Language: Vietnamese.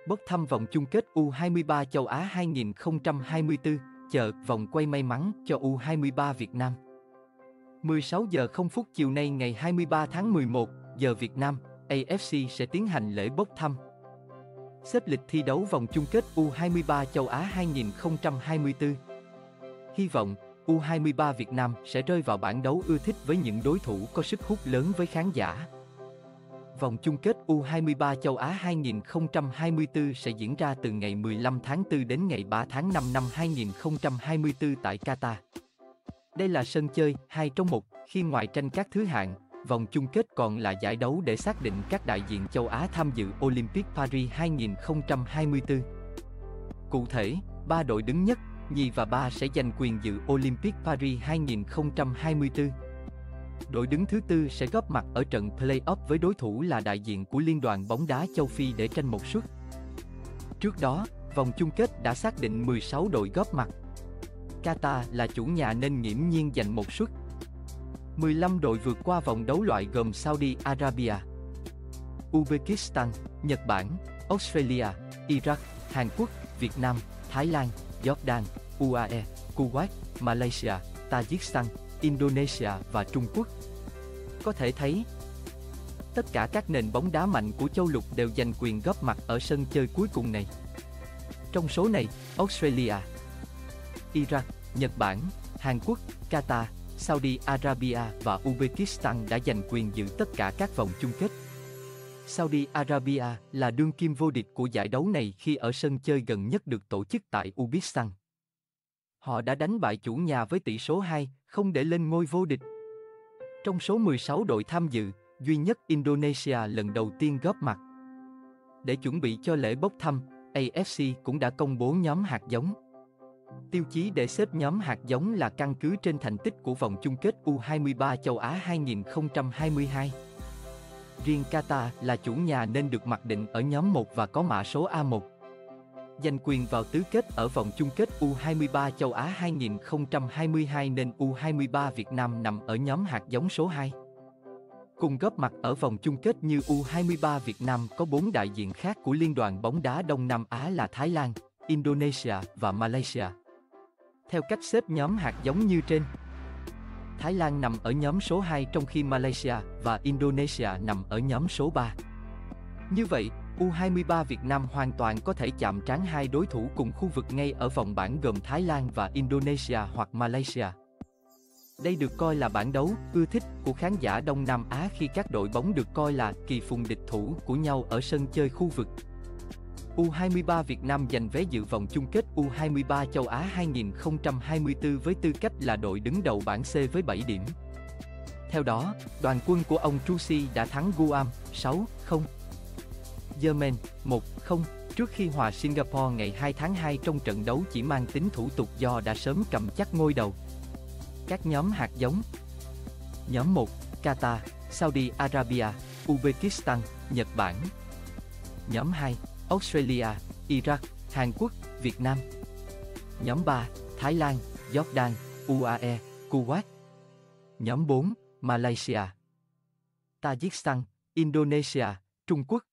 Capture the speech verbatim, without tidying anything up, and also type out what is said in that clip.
Bốc thăm vòng chung kết U hai mươi ba châu Á hai không hai tư, chờ vòng quay may mắn cho U hai mươi ba Việt Nam. mười sáu giờ không phút chiều nay ngày hai mươi ba tháng mười một, giờ Việt Nam, a ép xê sẽ tiến hành lễ bốc thăm. Xếp lịch thi đấu vòng chung kết U hai mươi ba châu Á hai không hai tư. Hy vọng, U hai mươi ba Việt Nam sẽ rơi vào bảng đấu ưa thích với những đối thủ có sức hút lớn với khán giả. Vòng chung kết U hai mươi ba châu Á hai không hai tư sẽ diễn ra từ ngày mười lăm tháng tư đến ngày ba tháng năm năm hai không hai tư tại Qatar. Đây là sân chơi hai trong một, khi ngoài tranh các thứ hạng, vòng chung kết còn là giải đấu để xác định các đại diện châu Á tham dự Olympic Paris hai không hai tư. Cụ thể, ba đội đứng nhất, nhì và ba sẽ giành quyền dự Olympic Paris hai không hai tư. Đội đứng thứ tư sẽ góp mặt ở trận play-off với đối thủ là đại diện của Liên đoàn bóng đá châu Phi để tranh một suất. Trước đó, vòng chung kết đã xác định mười sáu đội góp mặt. Qatar là chủ nhà nên nghiễm nhiên giành một suất. mười lăm đội vượt qua vòng đấu loại gồm Saudi Arabia, Uzbekistan, Nhật Bản, Australia, Iraq, Hàn Quốc, Việt Nam, Thái Lan, Jordan, u a e, Kuwait, Malaysia, Tajikistan, Indonesia và Trung Quốc. Có thể thấy, tất cả các nền bóng đá mạnh của châu lục đều giành quyền góp mặt ở sân chơi cuối cùng này. Trong số này, Australia, Iraq, Nhật Bản, Hàn Quốc, Qatar, Saudi Arabia và Uzbekistan đã giành quyền giữ tất cả các vòng chung kết. Saudi Arabia là đương kim vô địch của giải đấu này khi ở sân chơi gần nhất được tổ chức tại Uzbekistan. Họ đã đánh bại chủ nhà với tỷ số hai không để lên ngôi vô địch. Trong số mười sáu đội tham dự, duy nhất Indonesia lần đầu tiên góp mặt. Để chuẩn bị cho lễ bốc thăm, a ép xê cũng đã công bố nhóm hạt giống. Tiêu chí để xếp nhóm hạt giống là căn cứ trên thành tích của vòng chung kết U hai mươi ba châu Á hai không hai hai. Riêng Qatar là chủ nhà nên được mặc định ở nhóm một và có mã số A một. Giành quyền vào tứ kết ở vòng chung kết U hai mươi ba châu Á hai không hai hai nên U hai mươi ba Việt Nam nằm ở nhóm hạt giống số hai. Cùng góp mặt ở vòng chung kết như U hai mươi ba Việt Nam có bốn đại diện khác của Liên đoàn bóng đá Đông Nam Á là Thái Lan, Indonesia và Malaysia. Theo cách xếp nhóm hạt giống như trên, Thái Lan nằm ở nhóm số hai trong khi Malaysia và Indonesia nằm ở nhóm số ba. Như vậy, U hai mươi ba Việt Nam hoàn toàn có thể chạm trán hai đối thủ cùng khu vực ngay ở vòng bảng gồm Thái Lan và Indonesia hoặc Malaysia. Đây được coi là bảng đấu ưa thích của khán giả Đông Nam Á khi các đội bóng được coi là kỳ phùng địch thủ của nhau ở sân chơi khu vực. U hai mươi ba Việt Nam giành vé dự vòng chung kết U hai mươi ba châu Á hai không hai tư với tư cách là đội đứng đầu bảng C với bảy điểm. Theo đó, đoàn quân của ông Trusi đã thắng Guam sáu không, Yemen một không trước khi hòa Singapore ngày hai tháng hai trong trận đấu chỉ mang tính thủ tục do đã sớm cầm chắc ngôi đầu. Các nhóm hạt giống: Nhóm một, Qatar, Saudi Arabia, Uzbekistan, Nhật Bản. Nhóm hai, Australia, Iraq, Hàn Quốc, Việt Nam. Nhóm ba, Thái Lan, Jordan, u a e, Kuwait. Nhóm bốn, Malaysia, Tajikistan, Indonesia, Trung Quốc.